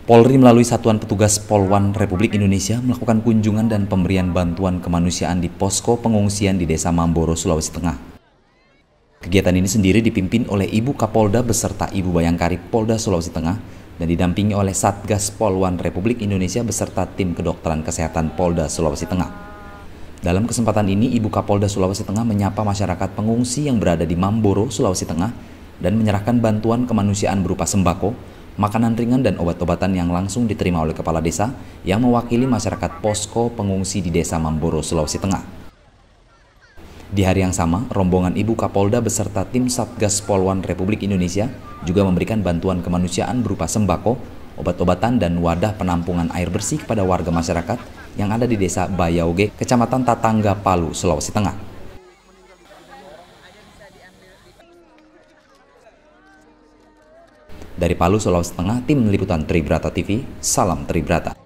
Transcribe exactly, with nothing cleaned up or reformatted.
Polri melalui Satuan Petugas Polwan Republik Indonesia melakukan kunjungan dan pemberian bantuan kemanusiaan di posko pengungsian di Desa Mamboro, Sulawesi Tengah. Kegiatan ini sendiri dipimpin oleh Ibu Kapolda beserta Ibu Bayangkari Polda Sulawesi Tengah dan didampingi oleh Satgas Polwan Republik Indonesia beserta tim kedokteran kesehatan Polda Sulawesi Tengah. Dalam kesempatan ini, Ibu Kapolda Sulawesi Tengah menyapa masyarakat pengungsi yang berada di Mamboro, Sulawesi Tengah dan menyerahkan bantuan kemanusiaan berupa sembako, makanan ringan dan obat-obatan yang langsung diterima oleh Kepala Desa yang mewakili masyarakat posko pengungsi di Desa Mamboro, Sulawesi Tengah. Di hari yang sama, rombongan Ibu Kapolda beserta tim Satgas Polwan Republik Indonesia juga memberikan bantuan kemanusiaan berupa sembako, obat-obatan dan wadah penampungan air bersih kepada warga masyarakat yang ada di Desa Bayauge, Kecamatan Tatangga, Palu, Sulawesi Tengah. Dari Palu, Sulawesi Tengah, tim liputan Tribrata T V, salam Tribrata.